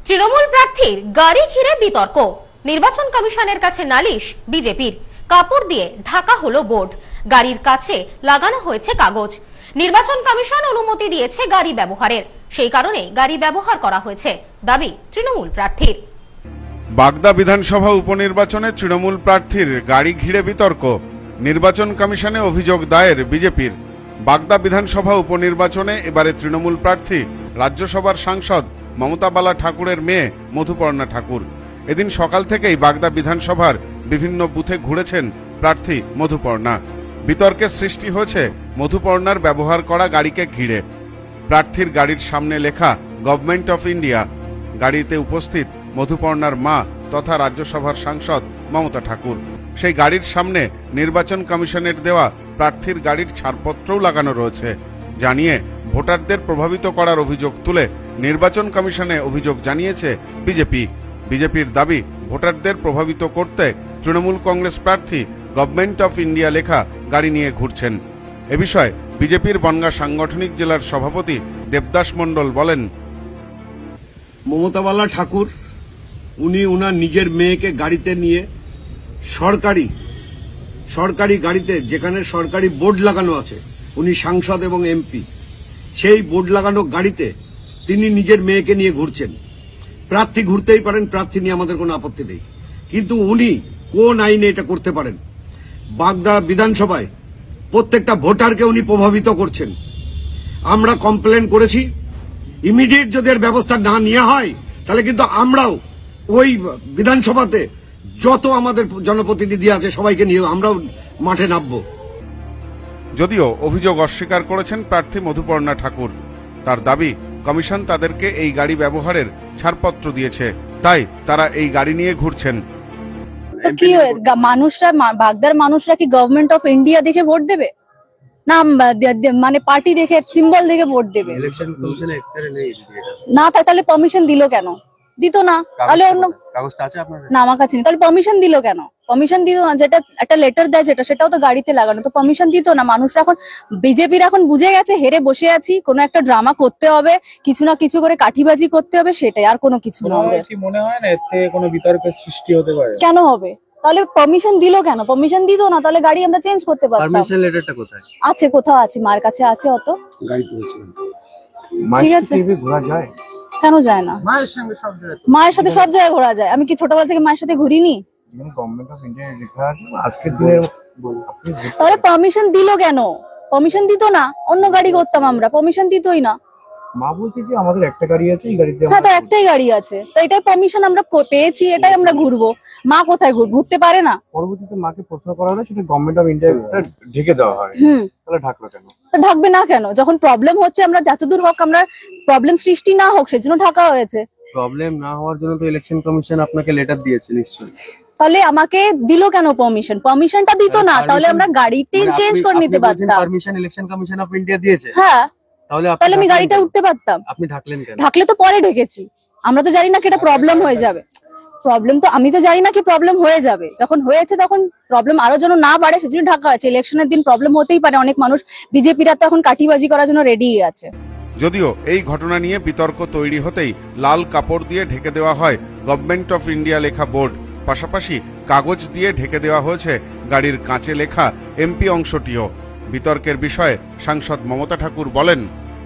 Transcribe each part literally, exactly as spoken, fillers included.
তৃণমূল প্রার্থীর গাড়ি ঘিরে বিতর্ক, নির্বাচন কমিশনের কাছে নালিশ বিজেপির। কাপড় দিয়ে ঢাকা হলো বোর্ড, গাড়ির কাছে লাগানো হয়েছে কাগজ। নির্বাচন কমিশন অনুমতি দিয়েছে গাড়ি ব্যবহারের, সেই কারণে গাড়ি ব্যবহার করা হয়েছে দাবি তৃণমূল প্রার্থীর। বাগদা বিধানসভা উপনির্বাচনে তৃণমূল প্রার্থীর গাড়ি ঘিরে বিতর্ক, নির্বাচন কমিশনে অভিযোগ দায়ের বিজেপির। বাগদা বিধানসভা উপনির্বাচনে এবারে তৃণমূল প্রার্থী রাজ্যসভার সাংসদ মমতা বালা ঠাকুরের মেয়ে মধুপর্ণা ঠাকুর। এদিন সকাল থেকেই বাগদা বিধানসভার বিভিন্ন বুথে ঘুরেছেন প্রার্থী মধুপর্ণা। বিতর্কের সৃষ্টি হয়েছে মধুপর্ণার ব্যবহার করা গাড়িকে ঘিরে। প্রার্থীর গাড়ির সামনে লেখা গভর্নমেন্ট অফ ইন্ডিয়া। গাড়িতে উপস্থিত মধুপর্ণার মা তথা রাজ্যসভার সাংসদ মমতা ঠাকুর। সেই গাড়ির সামনে নির্বাচন কমিশনের দেওয়া প্রার্থীর গাড়ির ছাড়পত্রও লাগানো রয়েছে। জানিয়ে ভোটারদের প্রভাবিত করার অভিযোগ তুলে নির্বাচন কমিশনে অভিযোগ জানিয়েছে বিজেপি। বিজেপির দাবি, ভোটারদের প্রভাবিত করতে তৃণমূল কংগ্রেস প্রার্থী গভর্নমেন্ট অফ ইন্ডিয়া লেখা গাড়ি নিয়ে ঘুরছেন। এ বিষয়ে বিজেপির বনগাঁ সাংগঠনিক জেলার সভাপতি দেবদাস মণ্ডল বলেন, মমতা বালা ঠাকুর উনি উনার নিজের মেয়েকে গাড়িতে নিয়ে সরকারি সরকারি গাড়িতে, যেখানে সরকারি বোর্ড লাগানো আছে, উনি সাংসদ এবং এমপি, সেই বোর্ড লাগানো গাড়িতে তিনি নিজের মেয়েকে নিয়ে ঘুরছেন। প্রার্থী ঘুরতেই পারেন, প্রার্থী নিয়ে আমাদের কোনো আপত্তি নেই, কিন্তু উনি কোন আইনে এটা করতে পারেন? বাগদা বিধানসভায় প্রত্যেকটা ভোটারকে উনি প্রভাবিত করছেন। আমরা কমপ্লেন করেছি, ইমিডিয়েট যদি এর ব্যবস্থা না নেওয়া হয় তাহলে কিন্তু আমরাও ওই বিধানসভাতে যত আমাদের জনপ্রতিনিধি আছে সবাইকে নিয়ে আমরাও মাঠে নামবো। যদিও অভিযোগ অস্বীকার করেছেন প্রার্থী মধুপর্ণা ঠাকুর। তার দাবি, কমিশন তাদেরকে এই গাড়ি ব্যবহারের ছাড়পত্র দিয়েছে, তাই তারা এই গাড়ি নিয়ে ঘুরছেন। তো কি মানুষরা, বাগদার মানুষরা কি গভর্নমেন্ট অফ ইন্ডিয়া দেখে ভোট দেবে না মানে পার্টি দেখে, সিম্বল দেখে ভোট দেবে? না তাহলে পারমিশন দিল কেন? দিত না, তাহলে অন্য কাগজটা আছে আপনার না, আমার কাছে নেই, তাহলে পারমিশন দিল কেন? পারমিশন দিত না, যেটা একটা লেটার দেয় যেটা, সেটাও তো গাড়িতে লাগানো, তো পারমিশন দিত না। মানুষরা এখন, বিজেপির এখন বুঝে গেছে হেরে বসে আছি, কোনো একটা ড্রামা করতে হবে, কিছু না কিছু করে কাঠিবাজি করতে হবে, সেটাই, আর কোনো কিছু না। মনে হয় না এতে কোনো বিতর্কের সৃষ্টি হতে পারে? কেন হবে? তাহলে পারমিশন দিল কেন? পারমিশন দিত না, তাহলে গাড়ি আমরা চেঞ্জ করতে পারতাম। পারমিশন লেটারটা কোথায় আছে? কোথাও আছে, মার কাছে আছে। অত গাড়ি তুলেছেন, ঠিক আছে, ঘোরা যায় কেন যায় না? মায়ের সঙ্গে সব জায়গায়, মায়ের সাথে সব জায়গায় ঘোরা যায়। আমি কি ছোটবেলা থেকে মায়ের সাথে ঘুরিনি? গভর্নমেন্ট অফ ইন্ডিয়া লেখা আছে আজকের দিনের। তাহলে পারমিশন দিল কেন? পারমিশন দিত না, অন্য গাড়ি করতাম আমরা, পারমিশন দিতই না। মা বলছে যে আমাদের একটা গাড়ি আছে, এই গাড়িতে। হ্যাঁ, তো একটাই গাড়ি আছে, তো এটাই পারমিশন আমরা পেয়েছি, এটাই আমরা ঘুরবো। মা কোথায় ঘুরতে পারে না? পরবর্তীতে মাকে প্রশ্ন করা হলে সেটা গভর্নমেন্ট অফ ইন্ডিয়া ঢেকে দেওয়া হয়। হুম, তাহলে ঢাকলো কেন? ঢাকবে না কেন? যখন প্রবলেম হচ্ছে, আমরা যতদূর হোক, আমরা প্রবলেম সৃষ্টি না হোক সেজন্য ঢাকা হয়েছে। প্রবলেম না হওয়ার জন্য তো ইলেকশন কমিশন আপনাকে লেটার দিয়েছে নিশ্চয়ই। তাহলে আমাকে দিল কেন পারমিশন? পারমিশনটা দিত না, তাহলে আমরা গাড়িটা চেঞ্জ করে নিতে পারতাম। Permission election commission of India দিয়েছে? হ্যাঁ, তাহলে তাহলে আমি গাড়িটা উঠতে পারতাম। আপনি ঢাকলেন কেন? ঢাকলে তো পরে ঢেকেছি, আমরা তো জানি না কি এটা প্রবলেম হয়ে যাবে। প্রবলেম তো আমি তো জানি না কি প্রবলেম হয়ে যাবে, যখন হয়েছে তখন প্রবলেম আরো যেন না বাড়ে সেজন্য ঢাকা হয়েছে। ইলেকশনের দিন প্রবলেম হতেই পারে, অনেক মানুষ, বিজেপিরা তো এখন কাঠিবাজি করার জন্য রেডি আছে। যদিও এই ঘটনা নিয়ে বিতর্ক তৈরি হতেই লাল কাপড় দিয়ে ঢেকে দেওয়া হয় গভর্নমেন্ট অফ ইন্ডিয়া লেখা বোর্ড, পাশাপাশি কাগজ দিয়ে ঢেকে দেওয়া হয়েছে গাড়ির কাঁচে লেখা এমপি অংশটিও। বিতর্কের বিষয়ে সাংসদ মমতা ঠাকুর বলেন,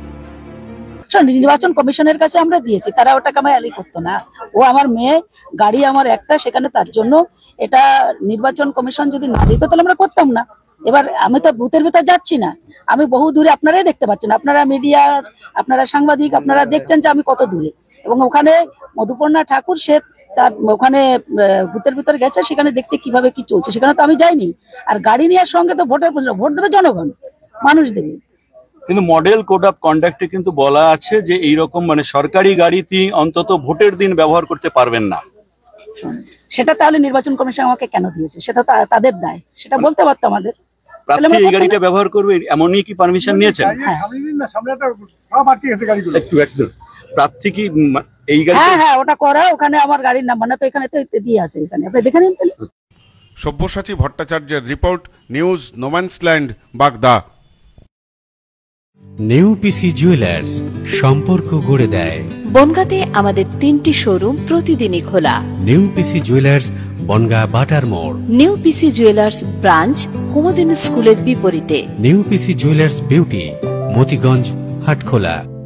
নির্বাচন কমিশনের কাছে আমরা দিয়েছি, তারা ওটাকে আমার অ্যালি করতো না। ও আমার মেয়ে, গাড়ি আমার একটা, সেখানে তার জন্য এটা নির্বাচন কমিশন যদি না দিত তাহলে আমরা করতাম না। এবার আমি তো বুথের ভিতর যাচ্ছি না, আমি বহু দূরে, আপনারাই দেখতে পাচ্ছেন, আপনারা মিডিয়া, আপনারা সাংবাদিক, আপনারা দেখছেন যে আমি কত দূরে। এবং ওখানে মধুপর্ণা ঠাকুর, সে তার ওখানে বুথের ভিতর গেছে, সেখানে দেখছে কিভাবে কি চলছে, সেখানে তো আমি যাইনি। আর গাড়ি নেওয়ার সঙ্গে তো ভোটের, ভোট দেবে জনগণ, মানুষ দেবে। কিন্তু মডেল কোড অফ কন্ডাক্টে কিন্তু বলা আছে যে এইরকম মানে সরকারি গাড়িতে অন্তত ভোটের দিন ব্যবহার করতে পারবেন না। সেটা তাহলে নির্বাচন কমিশন আমাকে কেন দিয়েছে? সেটা তাদের দায়, সেটা বলতে পারতো আমাদের। প্রার্থী এই গাড়িটা ব্যবহার করবে এমনই কি পারমিশন নিয়েছেন? একটু একটু প্রার্থী কি এই গাড়ি? হ্যাঁ হ্যাঁ, ওটা করা, ওখানে আমার গাড়ির নাম্বার না তো, এখানে তো দিয়ে আছে, এখানে আপনি দেখে নিন। সব্যসাচী ভট্টাচার্যের report, news no man's land, Bagda. New PC jewellers, সম্পর্ক গড়ে দেয়। বনগাঁতে আমাদের তিনটি শোরুম প্রতিদিনই খোলা। নিউ পিসি জুয়েলার্স, বনগাঁ বাটার মোড়। নিউ পিসি জুয়েলার্স ব্রাঞ্চ কুমদিন স্কুলের বিপরীতে। New PC jewellers beauty, Motiganj, Hatkhola.